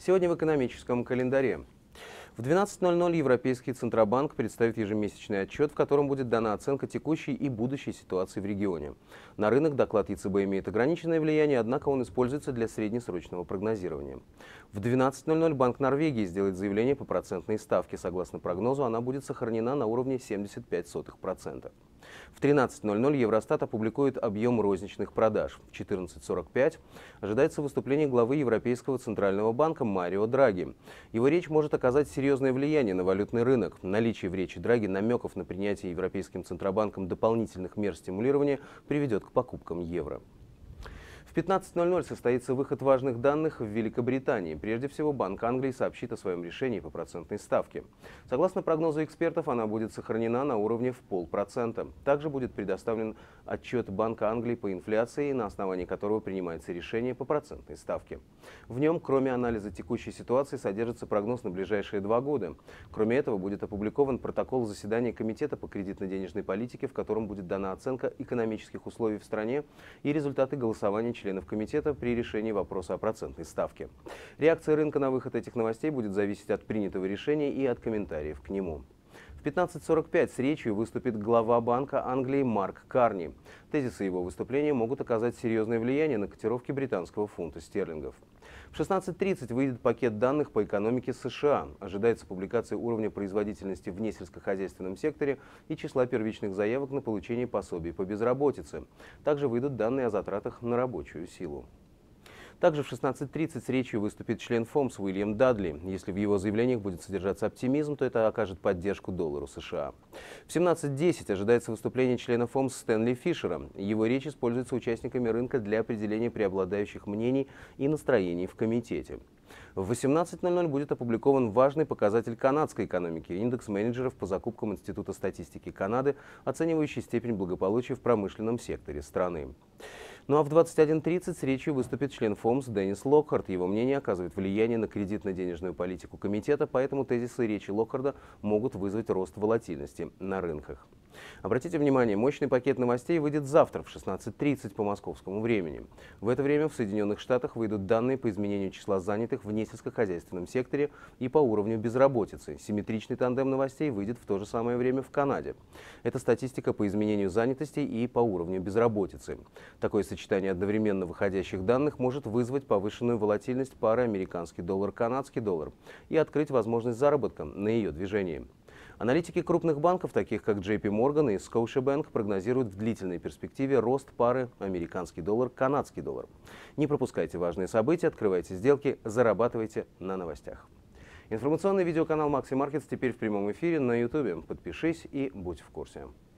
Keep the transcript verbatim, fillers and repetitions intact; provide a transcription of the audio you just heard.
Сегодня в экономическом календаре. В двенадцать ноль ноль Европейский Центробанк представит ежемесячный отчет, в котором будет дана оценка текущей и будущей ситуации в регионе. На рынок доклад е цэ бэ имеет ограниченное влияние, однако он используется для среднесрочного прогнозирования. В двенадцать ноль ноль Банк Норвегии сделает заявление по процентной ставке. Согласно прогнозу, она будет сохранена на уровне семьдесят пять сотых процента. В тринадцать ноль ноль Евростат опубликует объем розничных продаж. В четырнадцать сорок пять ожидается выступление главы Европейского Центрального банка Марио Драги. Его речь может оказать серьезное влияние на валютный рынок. Наличие в речи Драги намеков на принятие Европейским Центробанком дополнительных мер стимулирования приведет к покупкам евро. В пятнадцать ноль ноль состоится выход важных данных в Великобритании. Прежде всего, Банк Англии сообщит о своем решении по процентной ставке. Согласно прогнозу экспертов, она будет сохранена на уровне в полпроцента. Также будет предоставлен отчет Банка Англии по инфляции, на основании которого принимается решение по процентной ставке. В нем, кроме анализа текущей ситуации, содержится прогноз на ближайшие два года. Кроме этого, будет опубликован протокол заседания Комитета по кредитно-денежной политике, в котором будет дана оценка экономических условий в стране и результаты голосования членов членов комитета при решении вопроса о процентной ставке. Реакция рынка на выход этих новостей будет зависеть от принятого решения и от комментариев к нему. В пятнадцать сорок пять с речью выступит глава Банка Англии Марк Карни. Тезисы его выступления могут оказать серьезное влияние на котировки британского фунта стерлингов. В шестнадцать тридцать выйдет пакет данных по экономике США. Ожидается публикация уровня производительности в несельскохозяйственном секторе и числа первичных заявок на получение пособий по безработице. Также выйдут данные о затратах на рабочую силу. Также в шестнадцать тридцать с речью выступит член ФОМС Уильям Дадли. Если в его заявлениях будет содержаться оптимизм, то это окажет поддержку доллару США. В семнадцать десять ожидается выступление члена ФОМС Стэнли Фишера. Его речь используется участниками рынка для определения преобладающих мнений и настроений в комитете. В восемнадцать ноль ноль будет опубликован важный показатель канадской экономики – индекс менеджеров по закупкам Института статистики Канады, оценивающий степень благополучия в промышленном секторе страны. Ну а в двадцать один тридцать с речью выступит член ФОМС Деннис Локхард. Его мнение оказывает влияние на кредитно-денежную политику комитета, поэтому тезисы речи Локхарда могут вызвать рост волатильности на рынках. Обратите внимание, мощный пакет новостей выйдет завтра в шестнадцать тридцать по московскому времени. В это время в Соединенных Штатах выйдут данные по изменению числа занятых в несельскохозяйственном секторе и по уровню безработицы. Симметричный тандем новостей выйдет в то же самое время в Канаде. Это статистика по изменению занятости и по уровню безработицы. Такое сочетание одновременно выходящих данных может вызвать повышенную волатильность пары американский доллар-канадский доллар и открыть возможность заработка на ее движении. Аналитики крупных банков, таких как джей пи Морган и Scotiabank, прогнозируют в длительной перспективе рост пары американский доллар-канадский доллар. Не пропускайте важные события, открывайте сделки, зарабатывайте на новостях. Информационный видеоканал Maxi Markets теперь в прямом эфире на YouTube. Подпишись и будь в курсе.